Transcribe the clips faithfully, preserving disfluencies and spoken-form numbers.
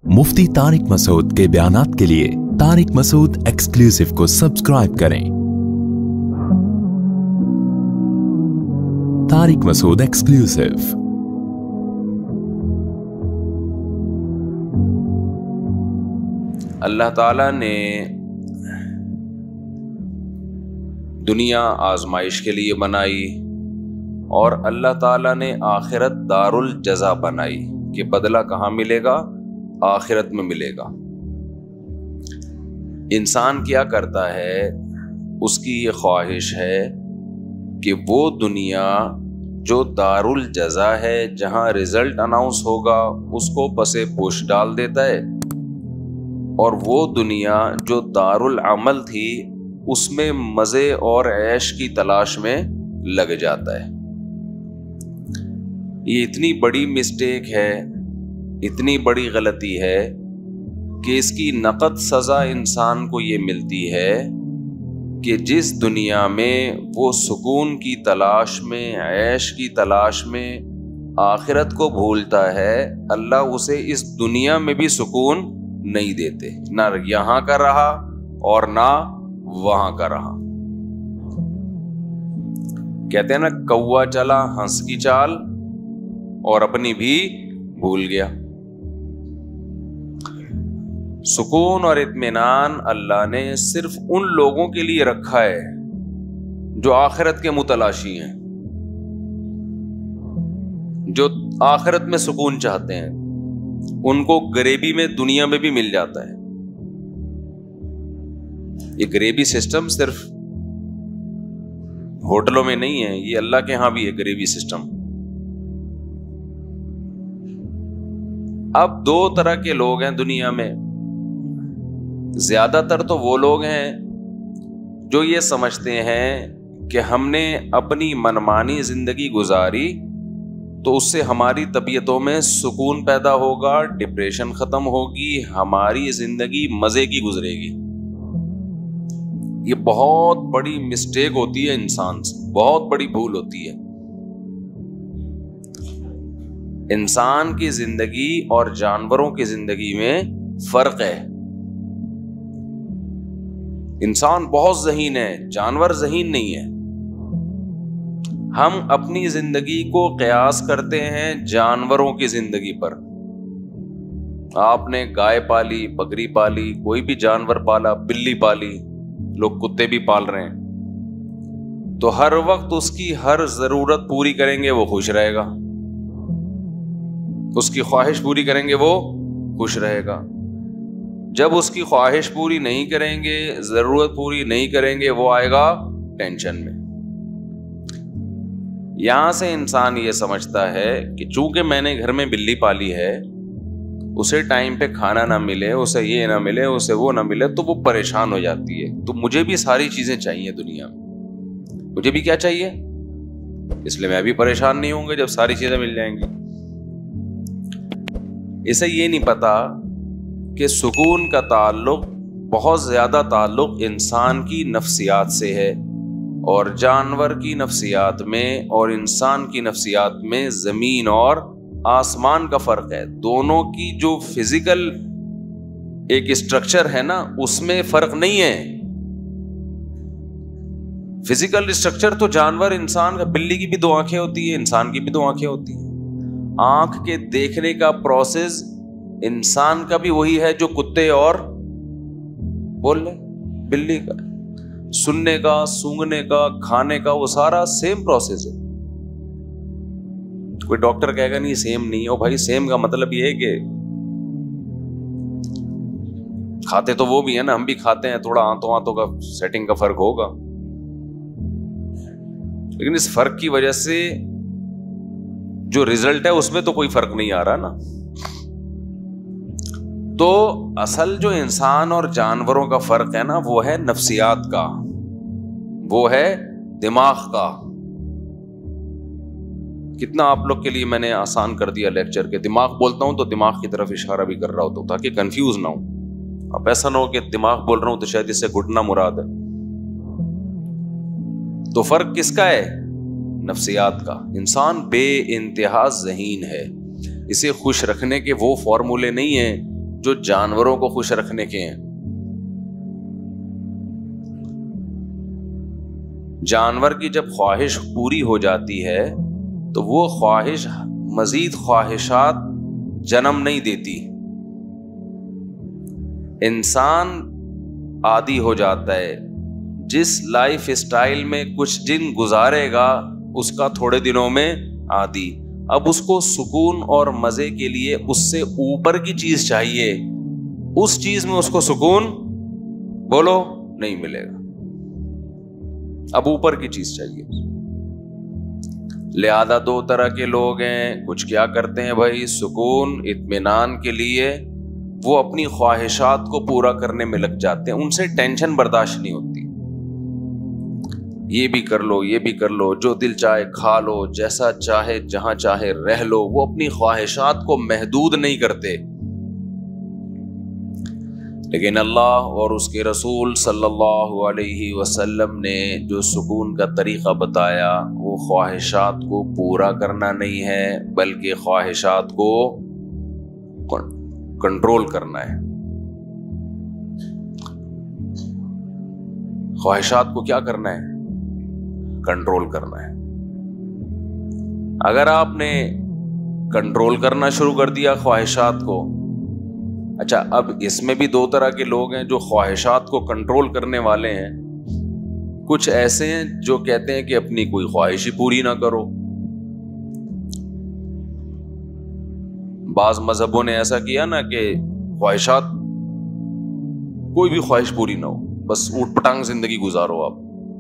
मुफ्ती तारिक मसूद के बयानात के लिए तारिक मसूद एक्सक्लूसिव को सब्सक्राइब करें। तारिक मसूद एक्सक्लूसिव। अल्लाह ताला ने दुनिया आजमाइश के लिए बनाई और अल्लाह ताला ने आखिरत दारुल जज़ा बनाई कि बदला कहाँ मिलेगा? आखिरत में मिलेगा। इंसान क्या करता है, उसकी ये ख्वाहिश है कि वो दुनिया जो दारुल जज़ा है, जहाँ रिजल्ट अनाउंस होगा, उसको पसे पोश डाल देता है, और वो दुनिया जो दारुल अमल थी उसमें मज़े और ऐश की तलाश में लग जाता है। ये इतनी बड़ी मिस्टेक है, इतनी बड़ी गलती है कि इसकी नक़द सज़ा इंसान को ये मिलती है कि जिस दुनिया में वो सुकून की तलाश में, ऐश की तलाश में आखिरत को भूलता है, अल्लाह उसे इस दुनिया में भी सुकून नहीं देते। ना यहाँ का रहा और ना वहां का रहा। कहते हैं ना, कौवा चला हंस की चाल और अपनी भी भूल गया। सुकून और इत्मीनान अल्लाह ने सिर्फ उन लोगों के लिए रखा है जो आखिरत के मुतलाशी हैं, जो आखिरत में सुकून चाहते हैं। उनको गरीबी में दुनिया में भी मिल जाता है। ये गरीबी सिस्टम सिर्फ होटलों में नहीं है, ये अल्लाह के यहां भी है गरीबी सिस्टम। अब दो तरह के लोग हैं दुनिया में। ज्यादातर तो वो लोग हैं जो ये समझते हैं कि हमने अपनी मनमानी जिंदगी गुजारी तो उससे हमारी तबीयतों में सुकून पैदा होगा, डिप्रेशन खत्म होगी, हमारी जिंदगी मजे की गुजरेगी। ये बहुत बड़ी मिस्टेक होती है इंसान से, बहुत बड़ी भूल होती है। इंसान की जिंदगी और जानवरों की जिंदगी में फर्क है। इंसान बहुत ज़हीन है, जानवर ज़हीन नहीं है। हम अपनी जिंदगी को कयास करते हैं जानवरों की जिंदगी पर। आपने गाय पाली, बकरी पाली, कोई भी जानवर पाला, बिल्ली पाली, लोग कुत्ते भी पाल रहे हैं, तो हर वक्त उसकी हर जरूरत पूरी करेंगे वो खुश रहेगा, उसकी ख्वाहिश पूरी करेंगे वो खुश रहेगा। जब उसकी ख्वाहिश पूरी नहीं करेंगे, जरूरत पूरी नहीं करेंगे, वो आएगा टेंशन में। यहां से इंसान ये समझता है कि चूंकि मैंने घर में बिल्ली पाली है, उसे टाइम पे खाना ना मिले, उसे ये ना मिले, उसे वो ना मिले, तो वो परेशान हो जाती है। तो मुझे भी सारी चीजें चाहिए दुनिया में, मुझे भी क्या चाहिए, इसलिए मैं भी परेशान नहीं होंगे जब सारी चीजें मिल जाएंगी। इसे ये नहीं पता कि सुकून का ताल्लुक, बहुत ज्यादा ताल्लुक इंसान की नफ्सियात से है, और जानवर की नफ्सियात में और इंसान की नफ्सियात में जमीन और आसमान का फर्क है। दोनों की जो फिजिकल एक स्ट्रक्चर है ना, उसमें फर्क नहीं है। फिजिकल स्ट्रक्चर तो जानवर, इंसान का, बिल्ली की भी दो आंखें होती है, इंसान की भी दो आंखें होती है। आंख के देखने का प्रोसेस इंसान का भी वही है जो कुत्ते और बोल रहे बिल्ली का। सुनने का, सूंघने का, खाने का, वो सारा सेम प्रोसेस है। कोई डॉक्टर कहेगा नहीं सेम नहीं है। ओ भाई, सेम का मतलब ये है कि खाते तो वो भी है ना, हम भी खाते हैं, थोड़ा आंतों आंतों का सेटिंग का फर्क होगा, लेकिन इस फर्क की वजह से जो रिजल्ट है उसमें तो कोई फर्क नहीं आ रहा ना। तो असल जो इंसान और जानवरों का फर्क है ना, वो है नफ्सियात का, वो है दिमाग का। कितना आप लोग के लिए मैंने आसान कर दिया लेक्चर के। दिमाग बोलता हूं तो दिमाग की तरफ इशारा भी कर रहा होता हूं ताकि कंफ्यूज ना हो। अब ऐसा ना हो कि दिमाग बोल रहा हूं तो शायद इससे घुटना मुराद है। तो फर्क किसका है? नफ्सियात का। इंसान बे इंतहा ज़हीन है। इसे खुश रखने के वो फॉर्मूले नहीं हैं جو جانوروں کو خوش رکھنے کے ہیں. جانور کی جب خواہش پوری ہو جاتی ہے تو وہ خواہش مزید خواہشات جنم نہیں دیتی. انسان عادی ہو جاتا ہے، جس لائف اسٹائل میں کچھ دن گزارے گا اس کا تھوڑے دنوں میں عادی. اب اس کو سکون اور مزے کے لیے اس سے اوپر کی چیز چاہیے، اس چیز میں اس کو سکون بولو نہیں ملے گا، اب اوپر کی چیز چاہیے. لہذا دو طرح کے لوگ ہیں. کچھ کیا کرتے ہیں بھائی، سکون اطمینان کے لیے وہ اپنی خواہشات کو پورا کرنے میں لگ جاتے ہیں، ان سے ٹینشن برداشت نہیں ہوتی. یہ بھی کر لو، یہ بھی کر لو، جو دل چاہے کھا لو، جیسا چاہے جہاں چاہے رہ لو. وہ اپنی خواہشات کو محدود نہیں کرتے. لیکن اللہ اور اس کے رسول صلی اللہ علیہ وسلم نے جو سکون کا طریقہ بتایا وہ خواہشات کو پورا کرنا نہیں ہے، بلکہ خواہشات کو کنٹرول کرنا ہے. خواہشات کو کیا کرنا ہے؟ کنٹرول کرنا ہے. اگر آپ نے کنٹرول کرنا شروع کر دیا خواہشات کو، اچھا اب اس میں بھی دو طرح کے لوگ ہیں جو خواہشات کو کنٹرول کرنے والے ہیں. کچھ ایسے ہیں جو کہتے ہیں کہ اپنی کوئی خواہش ہی پوری نہ کرو. بعض مذہبوں نے ایسا کیا نا کہ خواہشات، کوئی بھی خواہش پوری نہ ہو، بس اوٹ پٹانگ زندگی گزارو. آپ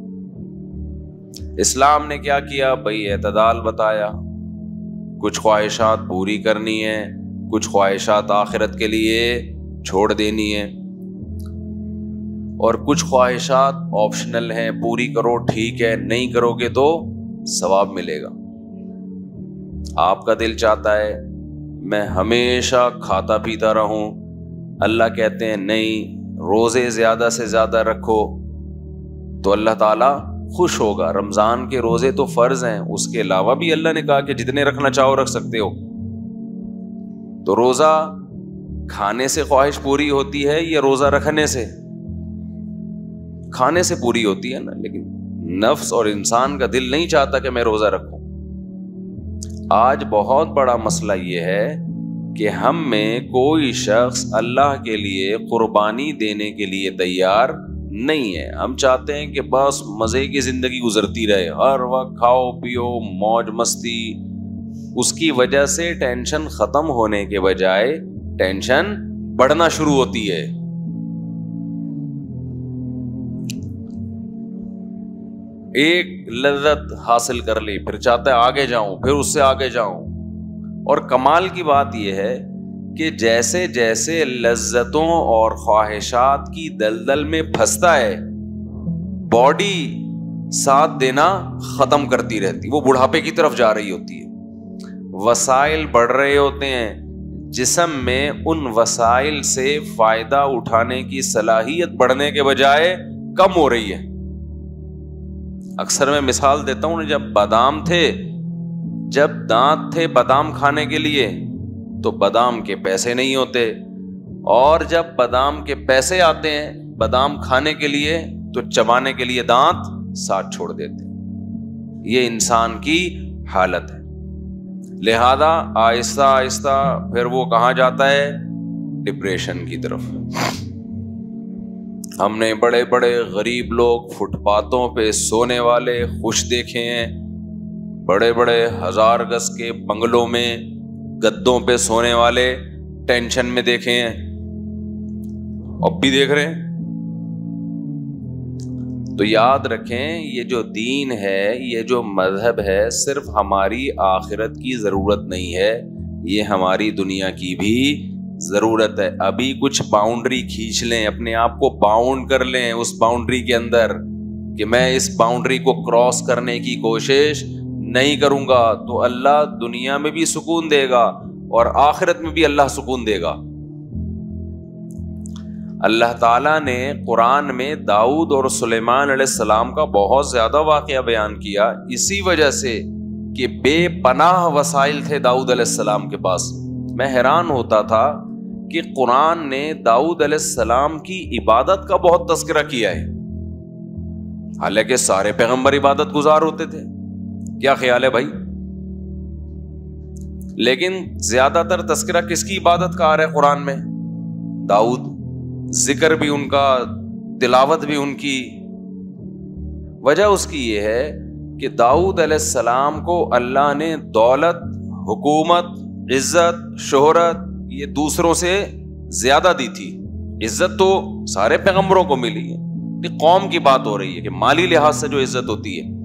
اسلام نے کیا کیا بھائی؟ اعتدال بتایا. کچھ خواہشات پوری کرنی ہے، کچھ خواہشات آخرت کے لیے چھوڑ دینی ہے، اور کچھ خواہشات آپشنل ہیں، پوری کرو ٹھیک ہے، نہیں کرو گے تو ثواب ملے گا. آپ کا دل چاہتا ہے میں ہمیشہ کھاتا پیتا رہوں، اللہ کہتے ہیں نہیں، روزے زیادہ سے زیادہ رکھو تو اللہ تعالیٰ خوش ہوگا. رمضان کے روزے تو فرض ہیں، اس کے علاوہ بھی اللہ نے کہا کہ جتنے رکھنا چاہو رکھ سکتے ہو. تو روزہ کھانے سے خواہش پوری ہوتی ہے یا روزہ رکھنے سے؟ کھانے سے پوری ہوتی ہے نا، لیکن نفس اور انسان کا دل نہیں چاہتا کہ میں روزہ رکھوں. آج بہت بڑا مسئلہ یہ ہے کہ ہم میں کوئی شخص اللہ کے لیے قربانی دینے کے لیے تیار نہیں ہے. ہم چاہتے ہیں کہ بس مزے کی زندگی گزرتی رہے، ہر وقت کھاؤ پیو موج مستی. اس کی وجہ سے ٹینشن ختم ہونے کے بجائے ٹینشن بڑھنا شروع ہوتی ہے. ایک لذت حاصل کر لی، پھر چاہتا ہے آگے جاؤں، پھر اس سے آگے جاؤں. اور کمال کی بات یہ ہے کہ جیسے جیسے لذتوں اور خواہشات کی دلدل میں پھنستا ہے، باڈی ساتھ دینا ختم کرتی رہتی، وہ بڑھاپے کی طرف جا رہی ہوتی ہے. وسائل بڑھ رہے ہوتے ہیں، جسم میں ان وسائل سے فائدہ اٹھانے کی صلاحیت بڑھنے کے بجائے کم ہو رہی ہے. اکثر میں مثال دیتا ہوں، جب بادام تھے، جب دانت تھے بادام کھانے کے لیے تو بادام کے پیسے نہیں ہوتے، اور جب بادام کے پیسے آتے ہیں بادام کھانے کے لیے تو چبانے کے لیے دانت ساتھ چھوڑ دیتے. یہ انسان کی حالت ہے. لہذا آہستہ آہستہ پھر وہ کہاں جاتا ہے؟ ڈپریشن کی طرف. ہم نے بڑے بڑے غریب لوگ فٹ پاتھوں پہ سونے والے خوش دیکھے ہیں، بڑے بڑے ہزار گز کے بنگلوں میں گدوں پہ سونے والے ٹینشن میں دیکھے ہیں، اب بھی دیکھ رہے ہیں. تو یاد رکھیں، یہ جو دین ہے، یہ جو مذہب ہے، صرف ہماری آخرت کی ضرورت نہیں ہے، یہ ہماری دنیا کی بھی ضرورت ہے. ابھی کچھ باؤنڈری کھینچ لیں، اپنے آپ کو باؤنڈ کر لیں اس باؤنڈری کے اندر کہ میں اس باؤنڈری کو کراس کرنے کی کوشش نہیں کروں گا، تو اللہ دنیا میں بھی سکون دے گا اور آخرت میں بھی اللہ سکون دے گا. اللہ تعالیٰ نے قرآن میں داؤد اور سلیمان علیہ السلام کا بہت زیادہ واقعہ بیان کیا، اسی وجہ سے کہ بے پناہ وسائل تھے داؤد علیہ السلام کے پاس. میں حیران ہوتا تھا کہ قرآن نے داؤد علیہ السلام کی عبادت کا بہت تذکرہ کیا ہے، حالانکہ سارے پیغمبر عبادت گزار ہوتے تھے. کیا خیال ہے بھائی؟ لیکن زیادہ تر تذکرہ کس کی عبادت کا آ رہا ہے قرآن میں؟ داؤد. ذکر بھی ان کا، تلاوت بھی ان کی. وجہ اس کی یہ ہے کہ داؤد علیہ السلام کو اللہ نے دولت، حکومت، عزت، شہرت یہ دوسروں سے زیادہ دی تھی. عزت تو سارے پیغمبروں کو ملی ہے، یہ قوم کی بات ہو رہی ہے کہ مالی لحاظ سے جو عزت ہوتی ہے.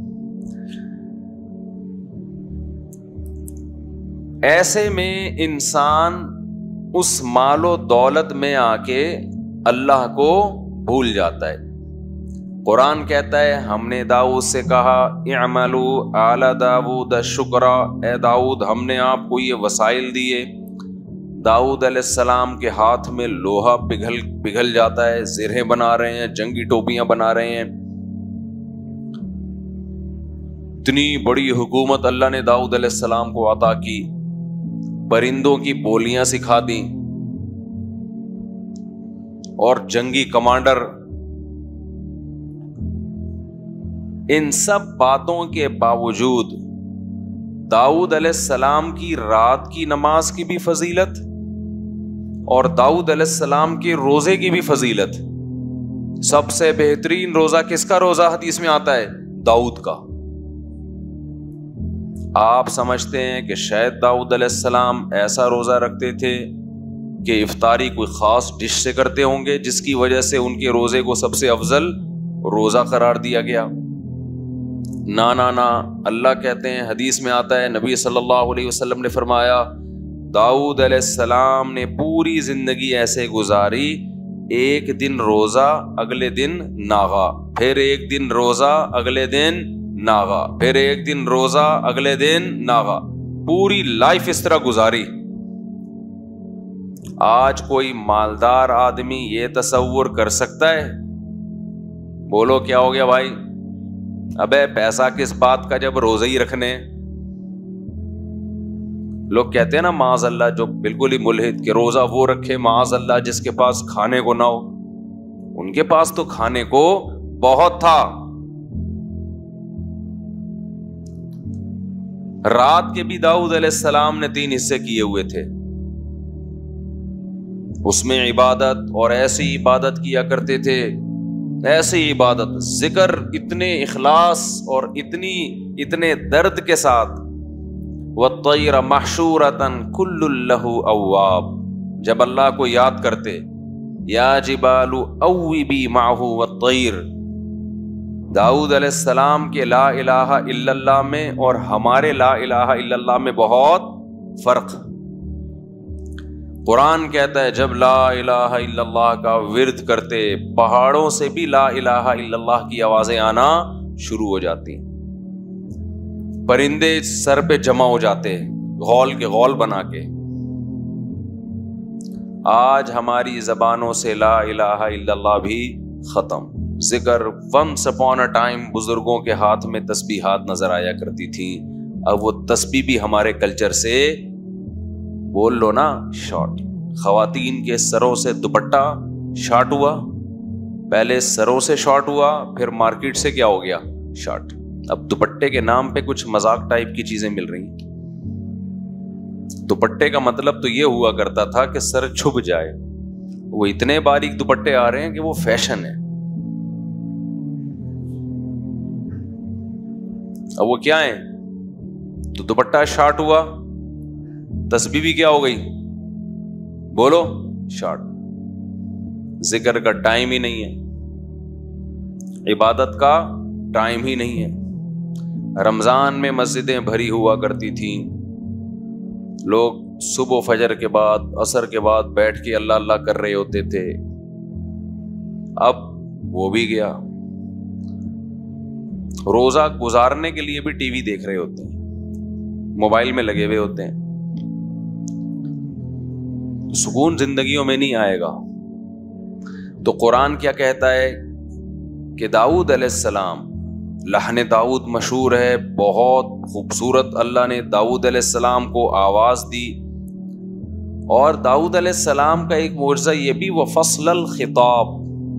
ایسے میں انسان اس مال و دولت میں آ کے اللہ کو بھول جاتا ہے. قرآن کہتا ہے ہم نے داؤد سے کہا اعملوا آل داؤد شکرا، اے داؤد ہم نے آپ کو یہ وسائل دیے. داؤد علیہ السلام کے ہاتھ میں لوہا پگھل پگھل جاتا ہے، زرہیں بنا رہے ہیں، جنگی ٹوپیاں بنا رہے ہیں. اتنی بڑی حکومت اللہ نے داؤد علیہ السلام کو عطا کی، پرندوں کی بولیاں سکھا دیں، اور جنگی کمانڈر. ان سب باتوں کے باوجود داؤد علیہ السلام کی رات کی نماز کی بھی فضیلت اور داؤد علیہ السلام کے روزے کی بھی فضیلت. سب سے بہترین روزہ کس کا روزہ حدیث میں آتا ہے؟ داؤد کا. آپ سمجھتے ہیں کہ شاید داؤد علیہ السلام ایسا روزہ رکھتے تھے کہ افطاری کوئی خاص ڈش سے کرتے ہوں گے جس کی وجہ سے ان کے روزے کو سب سے افضل روزہ قرار دیا گیا؟ نا نا نا. اللہ کہتے ہیں، حدیث میں آتا ہے، نبی صلی اللہ علیہ وسلم نے فرمایا داؤد علیہ السلام نے پوری زندگی ایسے گزاری، ایک دن روزہ اگلے دن ناغا، پھر ایک دن روزہ اگلے دن ناغا، پھر ایک دن روزہ اگلے دن ناغا. پوری لائف اس طرح گزاری. آج کوئی مالدار آدمی یہ تصور کر سکتا ہے؟ بولو کیا ہو گیا بھائی؟ ابے پیسہ کس بات کا جب روزے ہی رکھنے. لوگ کہتے ہیں نا معاذ اللہ، جو بالکل ہی ملحد کہ روزہ وہ رکھے معاذ اللہ جس کے پاس کھانے کو نہ ہو. ان کے پاس تو کھانے کو بہت تھا. رات کے بھی داؤد علیہ السلام نے تین حصے کیے ہوئے تھے، اس میں عبادت، اور ایسی عبادت کیا کرتے تھے، ایسی عبادت، ذکر اتنے اخلاص اور اتنی اتنے درد کے ساتھ. وَالطَّيْرَ مَحْشُورَةً كُلٌّ لَهُ أَوَّابٌ. جب اللہ کو یاد کرتے، یا جبال اوبی معه والطیر. داؤد علیہ السلام کے لا الہ الا اللہ میں اور ہمارے لا الہ الا اللہ میں بہت فرق. قرآن کہتا ہے جب لا الہ الا اللہ کا ورد کرتے، پہاڑوں سے بھی لا الہ الا اللہ کی آوازیں آنا شروع ہو جاتی، پرندے سر پہ جمع ہو جاتے غول کے غول بنا کے. آج ہماری زبانوں سے لا الہ الا اللہ بھی ختم. ذکر ونس اپون اے ٹائم بزرگوں کے ہاتھ میں تسبیحات نظر آیا کرتی تھی، اب وہ تسبیح بھی ہمارے کلچر سے، بول لو نا، شارٹ. خواتین کے سروں سے دوپٹہ شارٹ ہوا، پہلے سروں سے شارٹ ہوا، پھر مارکیٹ سے کیا ہو گیا؟ شارٹ. اب دوپٹے کے نام پہ کچھ مذاق ٹائپ کی چیزیں مل رہی ہیں. دوپٹے کا مطلب تو یہ ہوا کرتا تھا کہ سر چھپ جائے، وہ اتنے باریک دوپٹے آ رہے ہیں کہ وہ فیشن ہے. اب وہ کیا ہے؟ تو دوپٹہ شارٹ ہوا، تسبیح بھی کیا ہو گئی؟ بولو، شارٹ. ذکر کا ٹائم ہی نہیں ہے، عبادت کا ٹائم ہی نہیں ہے. رمضان میں مسجدیں بھری ہوا کرتی تھیں، لوگ صبح و فجر کے بعد، عصر کے بعد بیٹھ کے اللہ اللہ کر رہے ہوتے تھے. اب وہ بھی گیا. روزہ گزارنے کے لیے بھی ٹی وی دیکھ رہے ہوتے ہیں، موبائل میں لگے ہوئے ہوتے ہیں. سکون زندگیوں میں نہیں آئے گا. تو قرآن کیا کہتا ہے کہ داؤد علیہ السلام، لحن داؤد مشہور ہے، بہت خوبصورت اللہ نے داؤد علیہ السلام کو آواز دی، اور داؤد علیہ السلام کا ایک معجزہ یہ بھی وفصل الخطاب،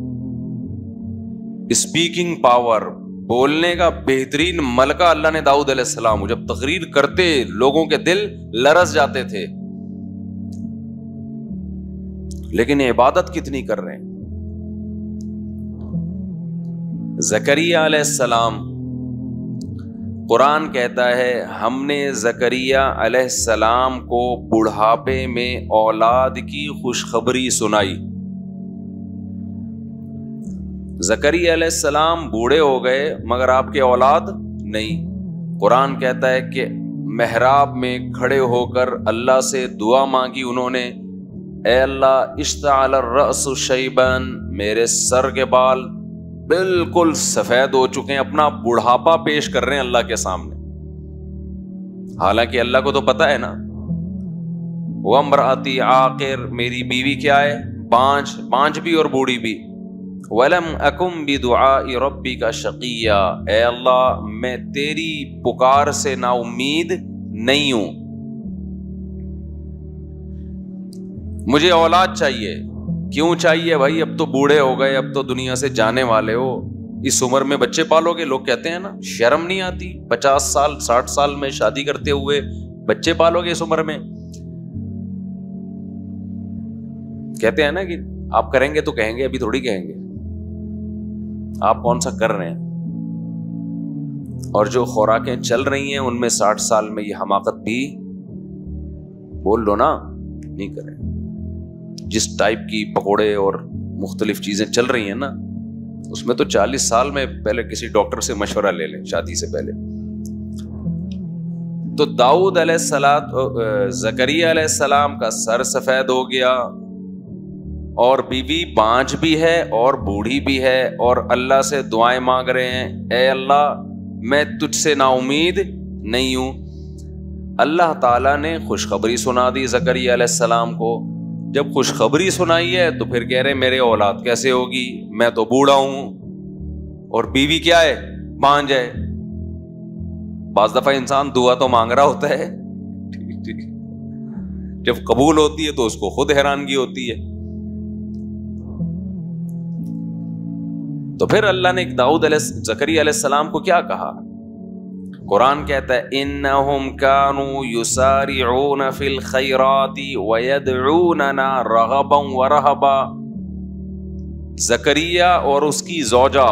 اسپیکنگ پاور، بولنے کا بہترین ملکہ اللہ نے داؤد علیہ السلام کو، جب تقریر کرتے لوگوں کے دل لرز جاتے تھے. لیکن عبادت کتنی کر رہے ہیں. زکریا علیہ السلام، قرآن کہتا ہے ہم نے زکریا علیہ السلام کو بڑھاپے میں اولاد کی خوشخبری سنائی. زکریا علیہ السلام بوڑھے ہو گئے مگر آپ کے اولاد نہیں. قرآن کہتا ہے کہ محراب میں کھڑے ہو کر اللہ سے دعا مانگی انہوں نے، اے اللہ اشتعل الرأس شیباً، میرے سر کے بال بالکل سفید ہو چکے ہیں، اپنا بڑھاپا پیش کر رہے ہیں اللہ کے سامنے. حالانکہ اللہ کو تو پتا ہے نا. وامرأتی عاقر، میری بیوی کیا ہے؟ بانجھ، بانجھ بھی اور بوڑھی بھی. وَلَمْ أَكُمْ بِدُعَاءِ رَبِّكَ شَقِيًّا، اے اللہ میں تیری پکار سے نا امید نہیں ہوں. مجھے اولاد چاہیے. کیوں چاہیے بھائی؟ اب تو بوڑھے ہو گئے، اب تو دنیا سے جانے والے ہو، اس عمر میں بچے پالو گے؟ لوگ کہتے ہیں نا، شرم نہیں آتی پچاس سال ساٹھ سال میں شادی کرتے ہوئے بچے پالو گے اس عمر میں؟ کہتے ہیں نا کہ آپ کریں گے تو کہیں گے، ابھی تھوڑی کہیں گے. آپ کون سا کر رہے ہیں؟ اور جو خوراکیں چل رہی ہیں ان میں ساٹھ سال میں یہ حماقت بھی بول لو نا نہیں کریں. جس ٹائپ کی پکوڑے اور مختلف چیزیں چل رہی ہیں نا، اس میں تو چالیس سال میں پہلے کسی ڈاکٹر سے مشورہ لے لیں شادی سے پہلے. تو داؤد علیہ السلام، زکریا علیہ السلام کا سر سفید ہو گیا اور بیوی بانجھ بھی ہے اور بوڑھی بھی ہے، اور اللہ سے دعائیں مانگ رہے ہیں، اے اللہ میں تجھ سے نا امید نہیں ہوں. اللہ تعالیٰ نے خوشخبری سنا دی زکریا علیہ السلام کو. جب خوشخبری سنائی ہے تو پھر کہہ رہے میرے اولاد کیسے ہوگی، میں تو بوڑھا ہوں اور بیوی کیا ہے؟ بانجھ ہے. بعض دفعہ انسان دعا تو مانگ رہا ہوتا ہے، جب قبول ہوتی ہے تو اس کو خود حیرانگی ہوتی ہے. تو پھر اللہ نے داؤد علیہ زکریا علیہ السلام کو کیا کہا؟ قرآن کہتا ہے انہم کانوا یسارعون فی الخیرات ویدعوننا رغبا ورہبا. زکریا اور اس کی زوجہ،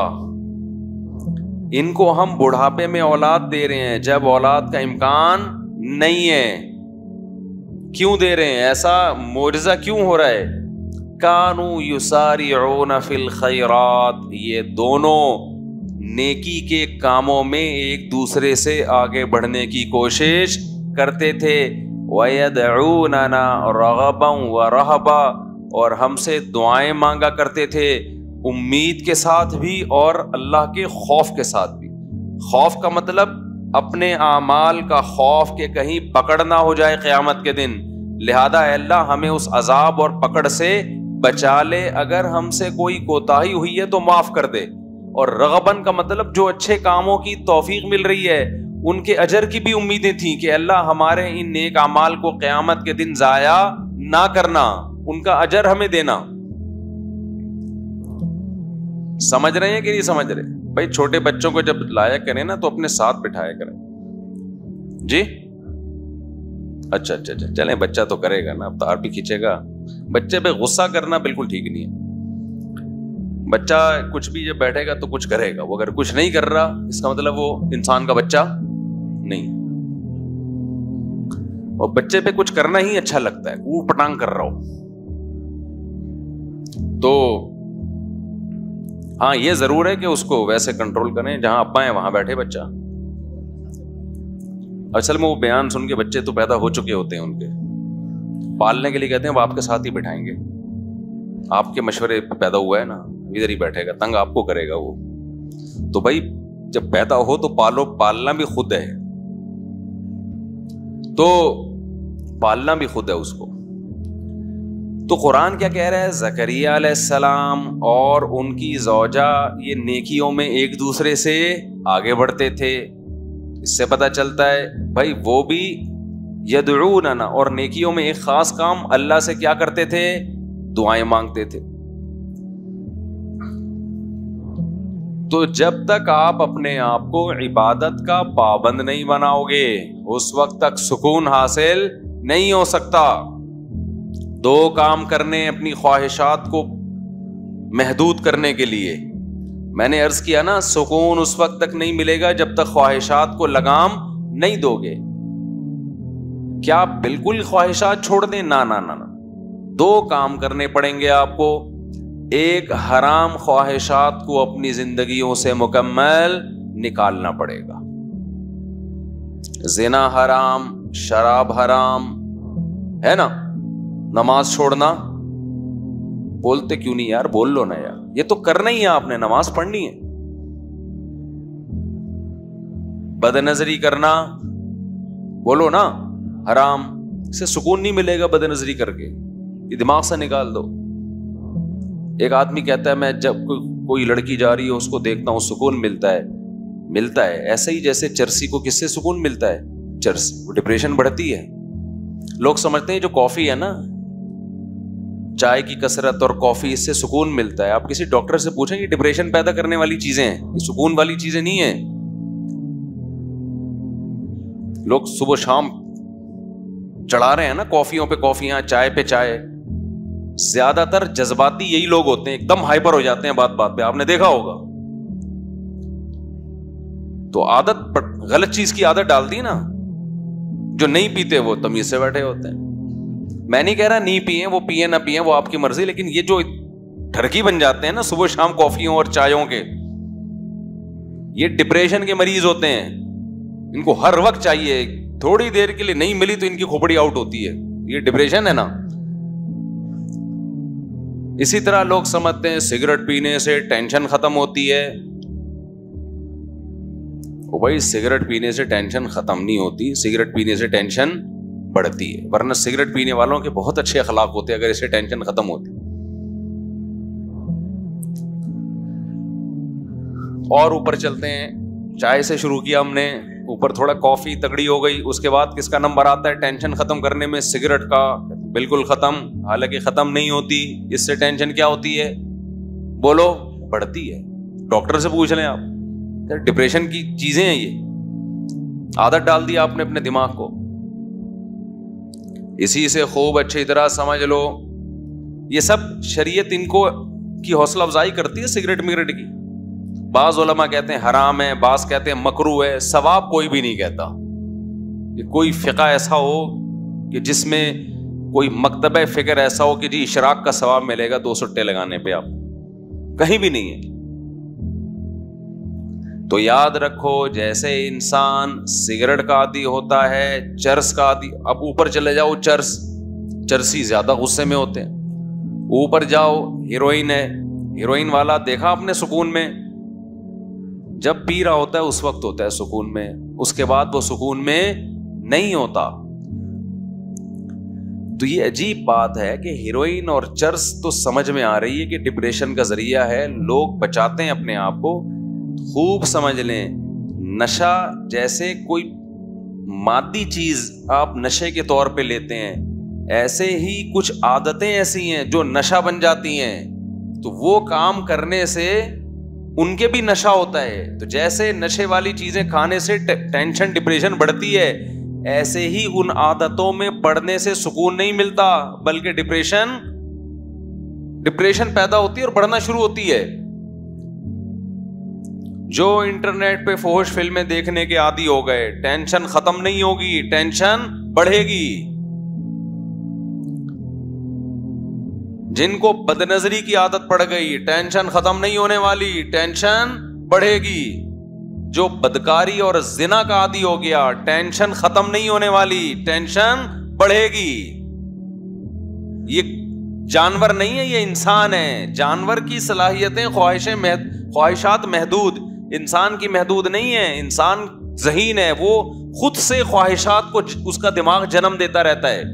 ان کو ہم بڑھاپے میں اولاد دے رہے ہیں جب اولاد کا امکان نہیں ہے. کیوں دے رہے ہیں؟ ایسا معجزہ کیوں ہو رہا ہے؟ کانوا یسارعون فی الخیرات، یہ دونوں نیکی کے کاموں میں ایک دوسرے سے آگے بڑھنے کی کوشش کرتے تھے. وَيَدْعُونَنَا رَغَبًا وَرَهَبًا، اور ہم سے دعائیں مانگا کرتے تھے، امید کے ساتھ بھی اور اللہ کے خوف کے ساتھ بھی. خوف کا مطلب اپنے اعمال کا خوف کہ کہیں پکڑ نہ ہو جائے قیامت کے دن، لہذا اے اللہ ہمیں اس عذاب اور پکڑ سے بچا لے، اگر ہم سے کوئی کوتاہی ہوئی ہے تو معاف کر دے. اور رغبن کا مطلب جو اچھے کاموں کی توفیق مل رہی ہے ان کے اجر کی بھی امیدیں تھیں کہ اللہ ہمارے ان نیک اعمال کو قیامت کے دن ضائع نہ کرنا، ان کا اجر ہمیں دینا. سمجھ رہے ہیں کہ نہیں سمجھ رہے؟ بھائی چھوٹے بچوں کو جب لایا کریں نا تو اپنے ساتھ بٹھایا کریں. جی اچھا اچھا اچھا چلیں، بچہ تو کرے گا نا، اب تار بھی کھینچے گا. بچے پہ غصہ کرنا بالکل ٹھیک نہیں ہے. بچہ کچھ بھی جب بیٹھے گا تو کچھ کرے گا، وہ اگر کچھ نہیں کر رہا اس کا مطلب وہ انسان کا بچہ نہیں. اور بچے پہ کچھ کرنا ہی اچھا لگتا ہے، اوٹ پٹانگ کر رہا ہو تو ہاں یہ ضرور ہے کہ اس کو ویسے کنٹرول کریں جہاں ابا ہیں وہاں بیٹھے بچہ. اصل میں وہ بیان سن کے بچے تو پیدا ہو چکے ہوتے ہیں، ان کے پالنے کے لیے کہتے ہیں وہ آپ کے ساتھ ہی بٹھائیں گے، آپ کے مشورے پہ پیدا ہوا ہے نا، ادھر ہی بیٹھے گا، تنگ آپ کو کرے گا وہ. تو بھائی جب پیدا ہو تو پالو، پالنا بھی خود ہے، تو پالنا بھی خود ہے اس کو. تو قرآن کیا کہہ رہا ہے؟ زکریا علیہ السلام اور ان کی زوجہ یہ نیکیوں میں ایک دوسرے سے آگے بڑھتے تھے. اس سے پتہ چلتا ہے بھائی وہ بھی یدعوننا، اور نیکیوں میں ایک خاص کام اللہ سے کیا کرتے تھے؟ دعائیں مانگتے تھے. تو جب تک آپ اپنے آپ کو عبادت کا پابند نہیں بناؤ گے اس وقت تک سکون حاصل نہیں ہو سکتا. دو کام کرنے اپنی خواہشات کو محدود کرنے کے لیے. میں نے عرض کیا نا، سکون اس وقت تک نہیں ملے گا جب تک خواہشات کو لگام نہیں دو گے. کیا آپ بالکل خواہشات چھوڑ دیں؟ نہ نہ نہ. دو کام کرنے پڑیں گے آپ کو. ایک، حرام خواہشات کو اپنی زندگیوں سے مکمل نکالنا پڑے گا. زنا حرام، شراب حرام ہے نا. نماز چھوڑنا، بولتے کیوں نہیں یار؟ بول لو نا یار، یہ تو کرنا ہی ہے، آپ نے نماز پڑھنی ہے. بد نظری کرنا، بولو نا حرام. اسے سکون نہیں ملے گا بد نظری کر کے، یہ دماغ سے نکال دو. ایک آدمی کہتا ہے میں جب کوئی لڑکی جا رہی ہے اس کو دیکھتا ہوں سکون ملتا ہے. ملتا ہے ایسے ہی جیسے چرسی کو کس سے سکون ملتا ہے؟ چرس. وہ ڈپریشن بڑھتی ہے. لوگ سمجھتے ہیں جو کافی ہے نا، چائے کی کثرت اور کافی، اس سے سکون ملتا ہے. آپ کسی ڈاکٹر سے پوچھیں یہ ڈپریشن پیدا کرنے والی چیزیں ہیں، یہ سکون والی چیزیں نہیں ہیں. لوگ صبح شام چڑھا رہے ہیں نا کافیوں پہ کافیاں، چائے پہ چائے. زیادہ تر جذباتی یہی لوگ ہوتے ہیں، ایک دم ہائپر ہو جاتے ہیں بات بات پہ، آپ نے دیکھا ہوگا. تو عادت، غلط چیز کی عادت ڈال دی نا. جو نہیں پیتے وہ تمیز سے بیٹھے ہوتے ہیں. میں نہیں کہہ رہا نہیں پیئیں، وہ پیئیں نہ پیئیں وہ آپ کی مرضی، لیکن یہ جو ٹھرکی بن جاتے ہیں نا صبح شام کافیوں اور چائےوں کے، یہ ڈپریشن کے مریض ہوتے ہیں. ان کو ہر وقت چاہیے، تھوڑی دیر کے لیے نہیں ملی تو ان کی کھوپڑی آؤٹ ہوتی ہے. یہ ڈپریشن ہے نا. اسی طرح لوگ سمجھتے ہیں سگریٹ پینے سے ٹینشن ختم ہوتی ہے. او بھائی، سگریٹ پینے سے ٹینشن ختم نہیں ہوتی، سگریٹ پینے سے ٹینشن بڑھتی ہے. ورنہ سگریٹ پینے والوں کے بہت اچھے اخلاق ہوتے ہیں اگر اسے ٹینشن ختم ہوتی. اور اوپر چلتے ہیں. چائے سے شروع کیا ہم نے، اوپر تھوڑا کافی تگڑی ہو گئی. اس کے بعد کس کا نمبر آتا ہے ٹینشن ختم کرنے میں؟ سگریٹ کا. بالکل ختم. حالانکہ ختم نہیں ہوتی. اس سے ٹینشن کیا ہوتی ہے؟ بولو. بڑھتی ہے. ڈاکٹر سے پوچھ لیں آپ. ڈپریشن کی چیزیں ہیں یہ. عادت ڈال دی آپ نے اپنے دماغ کو. اسی سے خوب اچھی طرح سمجھ لو یہ سب شریعت ان کو کی حوصلہ افزائی کرتی ہے سگریٹ میگریٹ کی. بعض علماء کہتے ہیں حرام ہے، بعض کہتے ہیں مکروہ ہے. ثواب کوئی بھی نہیں کہتا. کہ کوئی فقہ ایسا ہو کہ جس میں کوئی مکتبہ فکر ایسا ہو کہ جی اشراق کا ثواب ملے گا دو سٹے لگانے پہ، آپ کہیں بھی نہیں ہے. تو یاد رکھو جیسے انسان سگریٹ کا عادی ہوتا ہے، چرس کا عادی. اب اوپر چلے جاؤ، چرس چرسی زیادہ غصے میں ہوتے ہیں. اوپر جاؤ، ہیروئن ہے. ہیروئن والا دیکھا آپ نے سکون میں، جب پی رہا ہوتا ہے اس وقت ہوتا ہے سکون میں، اس کے بعد وہ سکون میں نہیں ہوتا. تو یہ عجیب بات ہے کہ ہیروئن اور چرس تو سمجھ میں آ رہی ہے کہ ڈپریشن کا ذریعہ ہے، لوگ بچاتے ہیں اپنے آپ کو. خوب سمجھ لیں، نشہ جیسے کوئی مادی چیز آپ نشے کے طور پہ لیتے ہیں، ایسے ہی کچھ عادتیں ایسی ہیں جو نشہ بن جاتی ہیں. تو وہ کام کرنے سے ان کے بھی نشہ ہوتا ہے. تو جیسے نشے والی چیزیں کھانے سے ٹینشن ڈپریشن بڑھتی ہے، ایسے ہی ان عادتوں میں پڑنے سے سکون نہیں ملتا، بلکہ ڈپریشن ڈپریشن پیدا ہوتی ہے اور بڑھنا شروع ہوتی ہے. جو انٹرنیٹ پہ فحش فلمیں دیکھنے کے عادی ہو گئے، ٹینشن ختم نہیں ہوگی، ٹینشن بڑھے گی. جن کو بد نظری کی عادت پڑ گئی، ٹینشن ختم نہیں ہونے والی، ٹینشن بڑھے گی. جو بدکاری اور زنا کا عادی ہو گیا، ٹینشن ختم نہیں ہونے والی، ٹینشن بڑھے گی. یہ جانور نہیں ہے، یہ انسان ہے. جانور کی صلاحیتیں، خواہشیں محد... خواہشات محدود، انسان کی محدود نہیں ہے. انسان ذہین ہے، وہ خود سے خواہشات کو اس کا دماغ جنم دیتا رہتا ہے.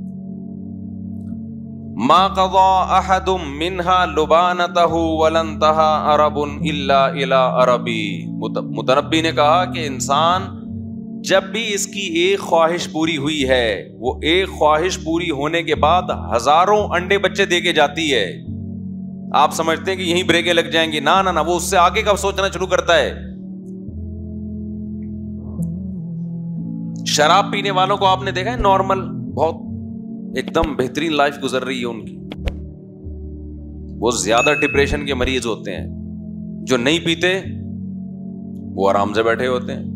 ما قضى احد منها لبانته ولا انتهى عرب الا الى عربی. متنبی نے کہا کہ انسان جب بھی اس کی ایک خواہش پوری ہوئی ہے، وہ ایک خواہش پوری ہونے کے بعد ہزاروں انڈے بچے دے کے جاتی ہے. آپ سمجھتے ہیں کہ یہیں بریکیں لگ جائیں گی؟ نہ نہ، وہ اس سے آگے کا سوچنا شروع کرتا ہے. شراب پینے والوں کو آپ نے دیکھا ہے، نارمل بہت ایک دم بہترین لائف گزر رہی ہے ان کی. وہ زیادہ ڈپریشن کے مریض ہوتے ہیں. جو نہیں پیتے وہ آرام سے بیٹھے ہوتے ہیں.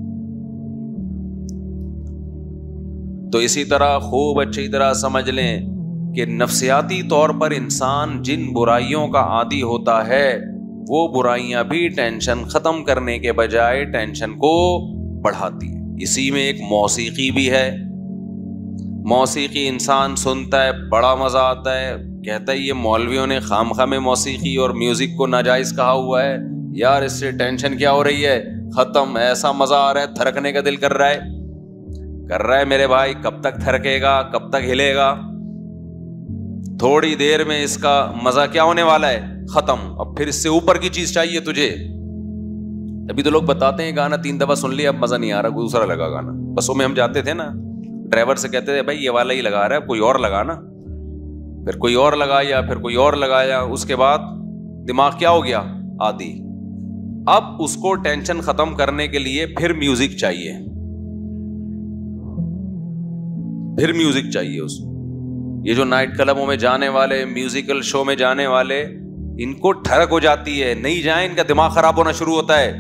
تو اسی طرح خوب اچھی طرح سمجھ لیں کہ نفسیاتی طور پر انسان جن برائیوں کا عادی ہوتا ہے، وہ برائیاں بھی ٹینشن ختم کرنے کے بجائے ٹینشن کو بڑھاتی ہیں. اسی میں ایک موسیقی بھی ہے. موسیقی انسان سنتا ہے، بڑا مزہ آتا ہے، کہتا ہے یہ مولویوں نے خام خواہ میں موسیقی اور میوزک کو ناجائز کہا ہوا ہے، یار اس سے ٹینشن کیا ہو رہی ہے، ختم، ایسا مزہ آ رہا ہے، تھرکنے کا دل کر رہا ہے. کر رہا ہے میرے بھائی، کب تک تھرکے گا، کب تک ہلے گا؟ تھوڑی دیر میں اس کا مزہ کیا ہونے والا ہے، ختم. اب پھر اس سے اوپر کی چیز چاہیے تجھے. ابھی تو لوگ بتاتے ہیں گانا تین دفعہ سن لیا، اب مزہ نہیں آ رہا، دوسرا لگا گانا. بسوں میں ہم جاتے تھے نا، ڈرائیور سے کہتے تھے بھائی یہ والا ہی لگا رہا ہے، کوئی اور لگا نا. پھر کوئی اور لگایا، پھر کوئی اور لگایا. اس کے بعد دماغ کیا ہو گیا، عادی. اب اس کو ٹینشن ختم کرنے کے لیے پھر میوزک چاہیے، پھر میوزک چاہیے اس کو. یہ جو نائٹ کلبوں میں جانے والے، میوزیکل شو میں جانے والے، ان کو ٹھڑک ہو جاتی ہے، نہیں جائیں ان کا دماغ خراب ہونا شروع ہوتا ہے.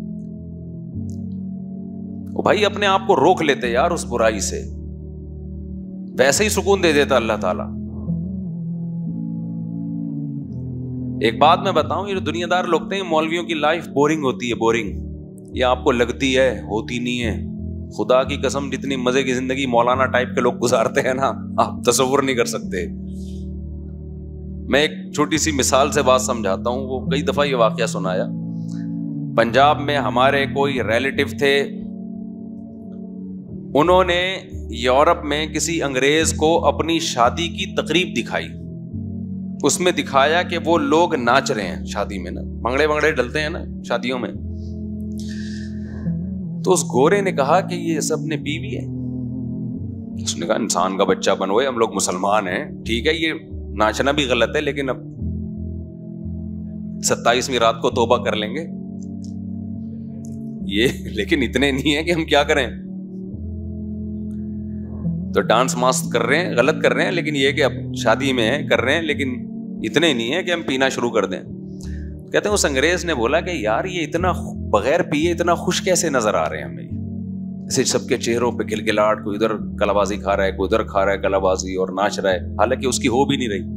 او بھائی اپنے آپ کو روک لیتے یار اس برائی سے، ویسے ہی سکون دے دیتا اللہ تعالی. ایک بات میں بتاؤں، یہ جو دنیا دار لوگ ہیں، مولویوں کی لائف بورنگ ہوتی ہے، بورنگ. یہ آپ کو لگتی ہے، ہوتی نہیں ہے. خدا کی قسم جتنی مزے کی زندگی مولانا ٹائپ کے لوگ گزارتے ہیں نا، آپ تصور نہیں کر سکتے. میں ایک چھوٹی سی مثال سے بات سمجھاتا ہوں. وہ کئی دفعہ یہ واقعہ سنایا. پنجاب میں ہمارے کوئی ریلیٹو تھے، انہوں نے یورپ میں کسی انگریز کو اپنی شادی کی تقریب دکھائی. اس میں دکھایا کہ وہ لوگ ناچ رہے ہیں شادی میں نا، بھنگڑے بھنگڑے ڈلتے ہیں نا شادیوں میں. تو اس گورے نے کہا کہ یہ سب نے بیوی ہے. اس نے کہا انسان کا بچہ بنوئے، ہم لوگ مسلمان ہیں، ٹھیک ہے یہ ناچنا بھی غلط ہے، لیکن اب ستائیسویں رات کو توبہ کر لیں گے یہ، لیکن اتنے نہیں ہے کہ ہم کیا کریں. تو ڈانس ماست کر رہے ہیں، غلط کر رہے ہیں، لیکن یہ کہ اب شادی میں ہے کر رہے ہیں، لیکن اتنے نہیں ہے کہ ہم پینا شروع کر دیں. کہتے ہیں اس انگریز نے بولا کہ یار یہ اتنا بغیر پیے اتنا خوش کیسے نظر آ رہے ہیں ہمیں، ایسے سب کے چہروں پہ کلکلاہٹ، کوئی ادھر کلابازی کھا رہا ہے، کوئی ادھر کھا رہا ہے کلابازی اور ناچ رہا ہے، حالانکہ اس کی ہو بھی نہیں رہی،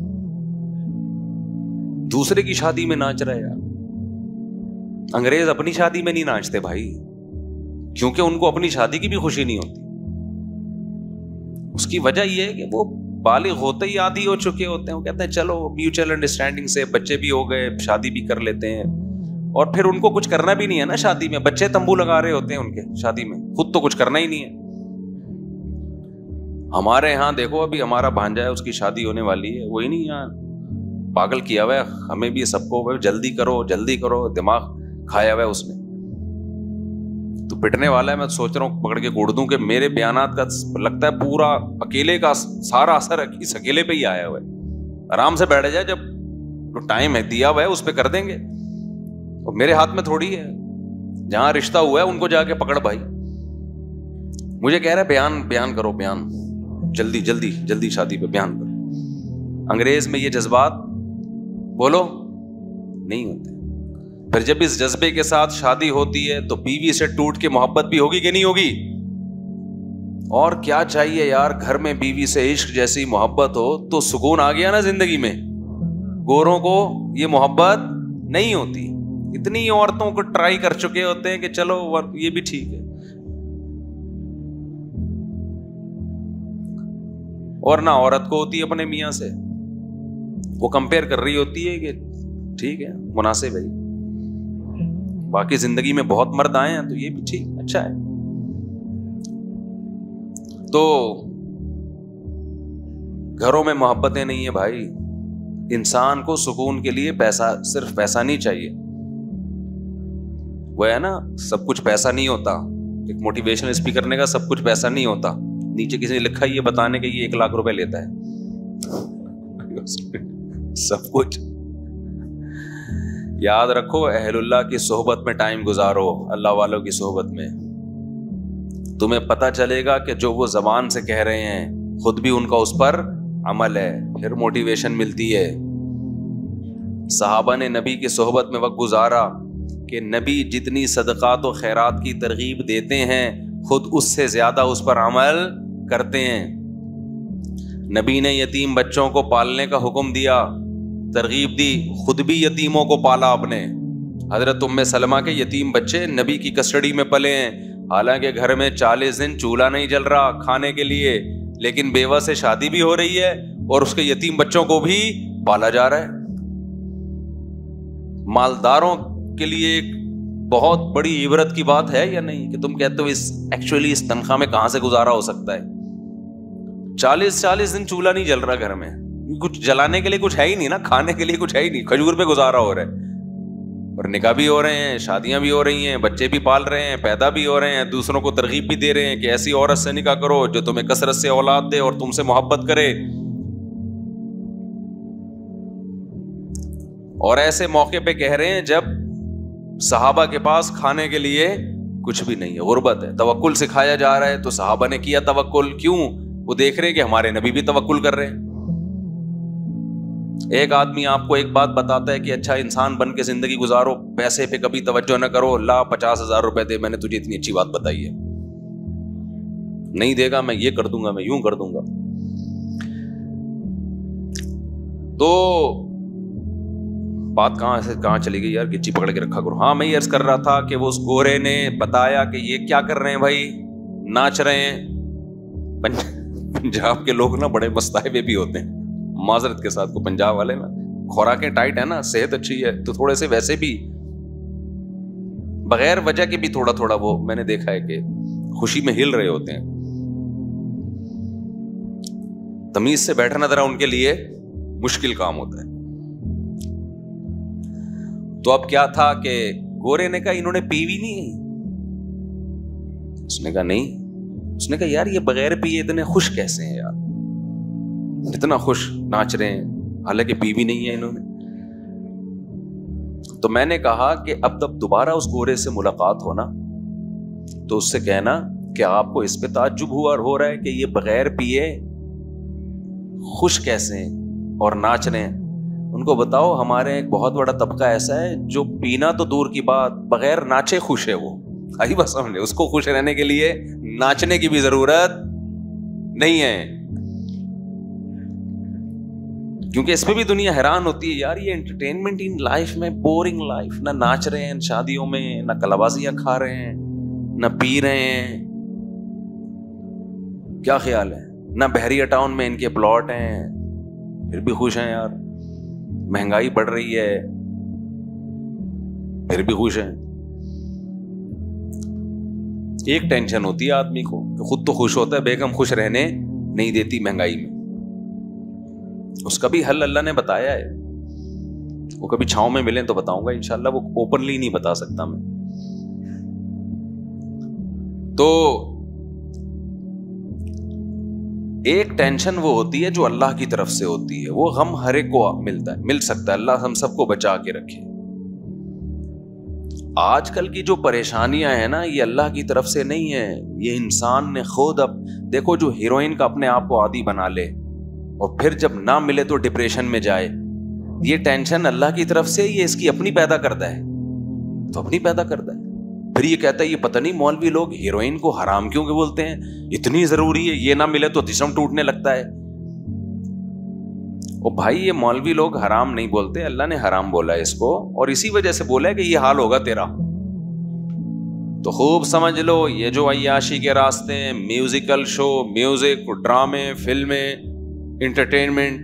دوسرے کی شادی میں ناچ رہا ہے. یار انگریز اپنی شادی میں نہیں ناچتے بھائی، کیونکہ ان کو اپنی شادی کی بھی خوشی نہیں ہوتی. اس کی وجہ یہ ہے کہ وہ بالغ ہوتے ہی عادی ہو چکے ہوتے ہیں. وہ کہتے ہیں چلو میوچل انڈرسٹینڈنگ سے بچے بھی ہو گئے، شادی بھی کر لیتے ہیں، اور پھر ان کو کچھ کرنا بھی نہیں ہے نا شادی میں. بچے تمبو لگا رہے ہوتے ہیں ان کے شادی میں، خود تو کچھ کرنا ہی نہیں ہے. ہمارے یہاں دیکھو ابھی ہمارا بھانجا ہے، اس کی شادی ہونے والی ہے، وہی نہیں یہاں پاگل کیا ہوا ہے ہمیں بھی سب کو، جلدی کرو جلدی کرو، دماغ کھایا ہوا ہے اس نے. تو پٹنے والا ہے. میں سوچ رہا ہوں پکڑ کے کوڑ دوں کہ میرے بیانات کا لگتا ہے پورا اکیلے کا سارا اثر اس اکیلے پہ ہی آیا ہوا ہے. آرام سے بیٹھ جائے، جب ٹائم ہے دیا ہوا ہے اس پہ کر دیں گے. اور میرے ہاتھ میں تھوڑی ہے، جہاں رشتہ ہوا ہے ان کو جا کے پکڑ بھائی. مجھے کہہ رہا ہے بیان بیان کرو، بیان جلدی جلدی جلدی شادی پہ بیان کرو. انگریز میں یہ جذبات بولو نہیں ہوتے. پھر جب اس جذبے کے ساتھ شادی ہوتی ہے تو بیوی سے ٹوٹ کے محبت بھی ہوگی کہ نہیں ہوگی؟ اور کیا چاہیے یار، گھر میں بیوی سے عشق جیسی محبت ہو تو سکون آ گیا نا زندگی میں. گوروں کو یہ محبت نہیں ہوتی. اتنی عورتوں کو ٹرائی کر چکے ہوتے ہیں کہ چلو یہ بھی ٹھیک ہے، اور نہ عورت کو ہوتی ہے اپنے میاں سے. وہ کمپیئر کر رہی ہوتی ہے کہ ٹھیک ہے مناسب ہے، باقی زندگی میں بہت مرد آئے ہیں تو یہ بھی ٹھیک اچھا ہے. تو گھروں میں محبتیں نہیں ہیں بھائی. انسان کو سکون کے لیے پیسہ، صرف پیسہ نہیں چاہیے. وہ ہے نا سب کچھ پیسہ نہیں ہوتا. ایک موٹیویشنل اسپیکر نے کہا سب کچھ پیسہ نہیں ہوتا, نیچے کسی نے لکھا یہ بتانے کے یہ ایک لاکھ روپے لیتا ہے. سب کچھ یاد رکھو, اہل اللہ کی صحبت میں ٹائم گزارو, اللہ والوں کی صحبت میں, تمہیں پتہ چلے گا کہ جو وہ زبان سے کہہ رہے ہیں خود بھی ان کا اس پر عمل ہے, پھر موٹیویشن ملتی ہے. صحابہ نے نبی کی صحبت میں وقت گزارا کہ نبی جتنی صدقات و خیرات کی ترغیب دیتے ہیں خود اس سے زیادہ اس پر عمل کرتے ہیں. نبی نے یتیم بچوں کو پالنے کا حکم دیا, ترغیب دی, خود بھی یتیموں کو پالا آپ نے. حضرت ام سلمہ کے یتیم بچے نبی کی کسٹڈی میں پلے ہیں, حالانکہ گھر میں چالیس دن چولہا نہیں جل رہا کھانے کے لیے, لیکن بیوہ سے شادی بھی ہو رہی ہے اور اس کے یتیم بچوں کو بھی پالا جا رہا ہے. مالداروں کے لیے ایک بہت بڑی عبرت کی بات ہے یا نہیں کہ تم کہتے ہو اس ایکچولی اس تنخواہ میں کہاں سے گزارا ہو سکتا ہے. چالیس چالیس دن چولہا نہیں جل رہا گھر میں, کچھ جلانے کے لیے کچھ ہے ہی نہیں نا, کھانے کے لیے کچھ ہے ہی نہیں, کھجور پہ گزارا ہو رہا ہے, اور نکاح بھی ہو رہے ہیں, شادیاں بھی ہو رہی ہیں, بچے بھی پال رہے ہیں, پیدا بھی ہو رہے ہیں, دوسروں کو ترغیب بھی دے رہے ہیں کہ ایسی عورت سے نکاح کرو جو تمہیں کثرت سے اولاد دے اور تم سے محبت کرے. اور ایسے موقع پہ کہہ رہے ہیں جب صحابہ کے پاس کھانے کے لیے کچھ بھی نہیں ہے, غربت ہے. توکل سکھایا جا رہا ہے تو صحابہ نے کیا توکل, کیوں؟ وہ دیکھ رہے ہیں کہ ہمارے نبی بھی توکل کر رہے ہیں. ایک آدمی آپ کو ایک بات بتاتا ہے کہ اچھا انسان بن کے زندگی گزارو, پیسے پہ کبھی توجہ نہ کرو, لا پچاس ہزار روپے دے, میں نے تجھے اتنی اچھی بات بتائی ہے, نہیں دے گا میں یہ کر دوں گا, میں یوں کر دوں گا. تو بات کہاں سے کہاں چلی گئی یار, گچی پکڑ کے رکھا کرو. ہاں میں یہ عرض کر رہا تھا کہ وہ اس گورے نے بتایا کہ یہ کیا کر رہے ہیں بھائی, ناچ رہے ہیں. پنجاب کے لوگ نا بڑے مستائبے بھی ہوتے ہیں, معذرت کے ساتھ کو پنجاب والے نا خوراکیں ٹائٹ ہے نا, صحت اچھی ہے تو تھوڑے سے ویسے بھی بغیر وجہ کے بھی تھوڑا تھوڑا وہ میں نے دیکھا ہے کہ خوشی میں ہل رہے ہوتے ہیں. تمیز سے بیٹھنا ذرا ان کے لیے مشکل کام ہوتا ہے. تو اب کیا تھا کہ گورے نے کہا انہوں نے پیوی نہیں, اس نے کہا نہیں, اس نے کہا یار یہ بغیر پیے اتنے خوش کیسے ہیں یار, اتنا خوش ناچ رہے ہیں حالانکہ پیوی نہیں ہے انہوں نے. تو میں نے کہا کہ اب تب دوبارہ اس گورے سے ملاقات ہونا تو اس سے کہنا کہ آپ کو اس پہ تعجب ہوا ہو رہا ہے کہ یہ بغیر پیے خوش کیسے ہیں اور ناچ رہے ہیں. ان کو بتاؤ ہمارے ایک بہت بڑا طبقہ ایسا ہے جو پینا تو دور کی بات بغیر ناچے خوش ہے. وہ آئی بس سمجھ لے, اس کو خوش رہنے کے لیے ناچنے کی بھی ضرورت نہیں ہے, کیونکہ اس پہ بھی دنیا حیران ہوتی ہے یار یہ انٹرٹینمنٹ ان لائف میں بورنگ لائف, نہ ناچ رہے ہیں شادیوں میں, نہ کلابازیاں کھا رہے ہیں, نہ پی رہے ہیں, کیا خیال ہے, نہ بحریہ ٹاؤن میں ان کے پلاٹ ہیں پھر بھی خوش ہیں یار, مہنگائی بڑھ رہی ہے پھر بھی خوش ہیں. ایک ٹینشن ہوتی ہے آدمی کو کہ خود تو خوش ہوتا ہے, بیگم خوش رہنے نہیں دیتی مہنگائی میں. اس کا بھی حل اللہ نے بتایا ہے, وہ کبھی چھاؤں میں ملیں تو بتاؤں گا انشاءاللہ, وہ اوپنلی نہیں بتا سکتا میں. تو ایک ٹینشن وہ ہوتی ہے جو اللہ کی طرف سے ہوتی ہے, وہ غم ہر ایک کو ملتا ہے, مل سکتا ہے, اللہ ہم سب کو بچا کے رکھے. آج کل کی جو پریشانیاں ہیں نا یہ اللہ کی طرف سے نہیں ہے, یہ انسان نے خود. اب دیکھو جو ہیروئن کا اپنے آپ کو عادی بنا لے اور پھر جب نہ ملے تو ڈپریشن میں جائے, یہ ٹینشن اللہ کی طرف سے, یہ اس کی اپنی پیدا کرتا ہے, تو اپنی پیدا کرتا ہے. پھر یہ کہتا ہے یہ پتہ نہیں مولوی لوگ ہیروئن کو حرام کیوں کہ بولتے ہیں, اتنی ضروری ہے, یہ نہ ملے تو جسم ٹوٹنے لگتا ہے. او بھائی یہ مولوی لوگ حرام نہیں بولتے, اللہ نے حرام بولا ہے اس کو, اور اسی وجہ سے بولا ہے کہ یہ حال ہوگا تیرا. تو خوب سمجھ لو یہ جو عیاشی کے راستے ہیں, میوزیکل شو, میوزک, ڈرامے, فلمیں, انٹرٹینمنٹ,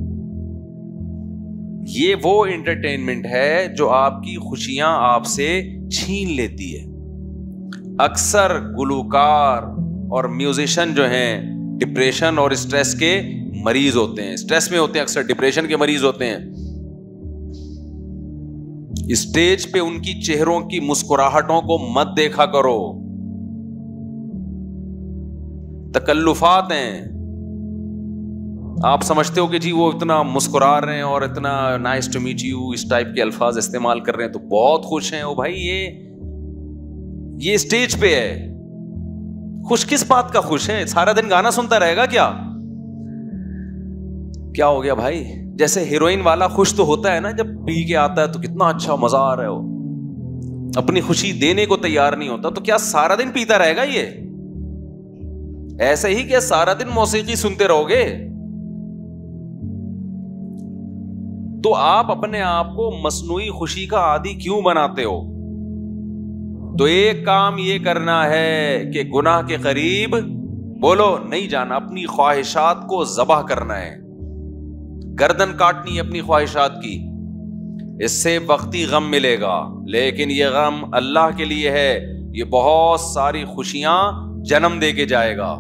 یہ وہ انٹرٹینمنٹ ہے جو آپ کی خوشیاں آپ سے چھین لیتی ہے. اکثر گلوکار اور میوزیشین جو ہیں ڈپریشن اور اسٹریس کے مریض ہوتے ہیں, اسٹریس میں ہوتے ہیں, اکثر ڈپریشن کے مریض ہوتے ہیں. اسٹیج پہ ان کی چہروں کی مسکراہٹوں کو مت دیکھا کرو, تکلفات ہیں. آپ سمجھتے ہو کہ جی وہ اتنا مسکرا رہے ہیں اور اتنا نائس ٹو میٹ یو اس ٹائپ کے الفاظ استعمال کر رہے ہیں تو بہت خوش ہیں. او بھائی یہ یہ اسٹیج پہ ہے, خوش کس بات کا خوش ہے؟ سارا دن گانا سنتا رہے گا کیا؟ کیا ہو گیا بھائی؟ جیسے ہیروئن والا خوش تو ہوتا ہے نا, جب پی کے آتا ہے تو کتنا اچھا مزہ آ رہا ہے, وہ اپنی خوشی دینے کو تیار نہیں ہوتا. تو کیا سارا دن پیتا رہے گا یہ؟ ایسے ہی کیا سارا دن موسیقی سنتے رہو گے؟ تو آپ اپنے آپ کو مصنوعی خوشی کا عادی کیوں بناتے ہو؟ تو ایک کام یہ کرنا ہے کہ گناہ کے قریب بولو نہیں جانا, اپنی خواہشات کو ذبح کرنا ہے, گردن کاٹنی ہے اپنی خواہشات کی. اس سے وقتی غم ملے گا, لیکن یہ غم اللہ کے لیے ہے, یہ بہت ساری خوشیاں جنم دے کے جائے گا.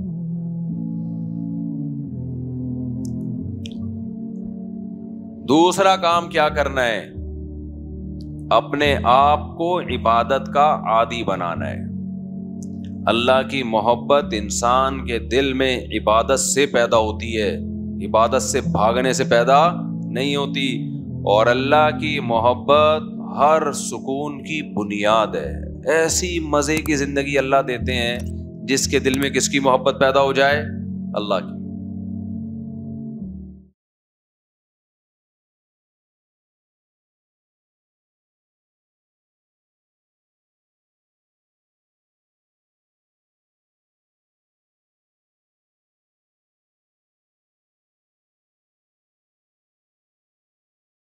دوسرا کام کیا کرنا ہے؟ اپنے آپ کو عبادت کا عادی بنانا ہے. اللہ کی محبت انسان کے دل میں عبادت سے پیدا ہوتی ہے, عبادت سے بھاگنے سے پیدا نہیں ہوتی. اور اللہ کی محبت ہر سکون کی بنیاد ہے. ایسی مزے کی زندگی اللہ دیتے ہیں جس کے دل میں کس کی محبت پیدا ہو جائے؟ اللہ کی.